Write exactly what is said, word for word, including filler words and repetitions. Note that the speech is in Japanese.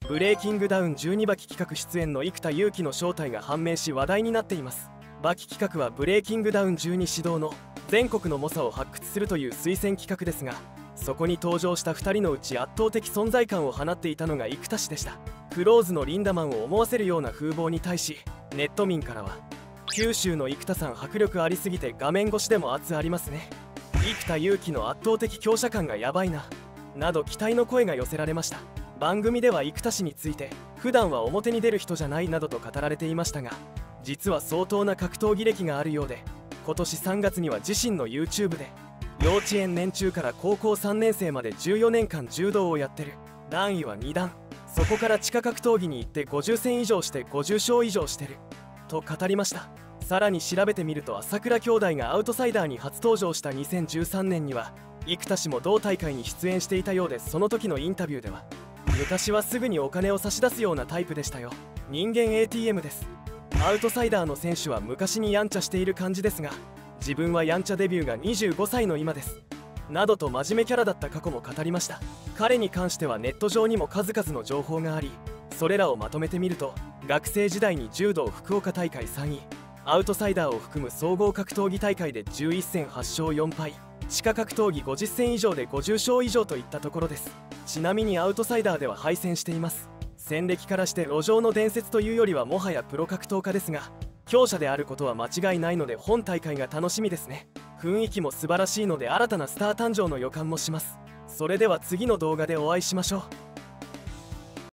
ブレイキングダウンじゅうに馬機企画出演の生田勇気の正体が判明し話題になっています。馬機企画はブレイキングダウンじゅうに指導の全国の猛者を発掘するという推薦企画ですが、そこに登場したふたりのうち圧倒的存在感を放っていたのが生田氏でした。クローズのリンダマンを思わせるような風貌に対し、ネット民からは九州の生田さん迫力ありすぎて画面越しでも圧ありますね、生田勇気の圧倒的強者感がやばいななど期待の声が寄せられました。番組では生田氏について普段は表に出る人じゃないなどと語られていましたが、実は相当な格闘技歴があるようで、今年さんがつには自身の YouTube で幼稚園年中から高校さんねん生までじゅうよねんかん柔道をやってる、段位はに段、そこから地下格闘技に行ってごじゅう戦以上してごじゅう勝以上してると語りました。さらに調べてみると、朝倉兄弟がアウトサイダーに初登場したにせんじゅうさんねんには生田氏も同大会に出演していたようで、その時のインタビューでは昔はすぐにお金を差し出すようなタイプでしたよ、人間 エーティーエム です、アウトサイダーの選手は昔にやんちゃしている感じですが、自分はやんちゃデビューがにじゅうごさいの今ですなどと真面目キャラだった過去も語りました。彼に関してはネット上にも数々の情報があり、それらをまとめてみると、学生時代に柔道福岡大会さんい、アウトサイダーを含む総合格闘技大会でじゅういっ戦はち勝よん敗、地下格闘技ごじゅう戦以上でごじゅう勝以上といったところです。ちなみにアウトサイダーでは敗戦しています。戦歴からして路上の伝説というよりはもはやプロ格闘家ですが、強者であることは間違いないので本大会が楽しみですね。雰囲気も素晴らしいので新たなスター誕生の予感もします。それでは次の動画でお会いしましょう。